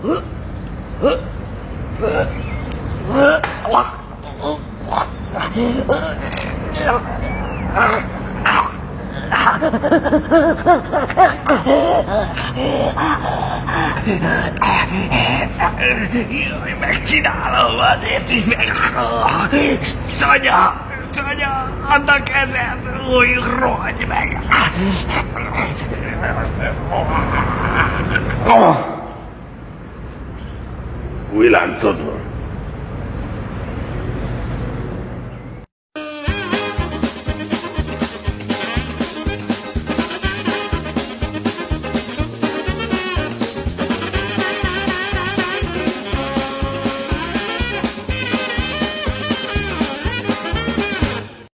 Jaj, megcsinálom azért is meg. Sanya, Sanya, add a kezed, új, rohagy meg. Új láncod van.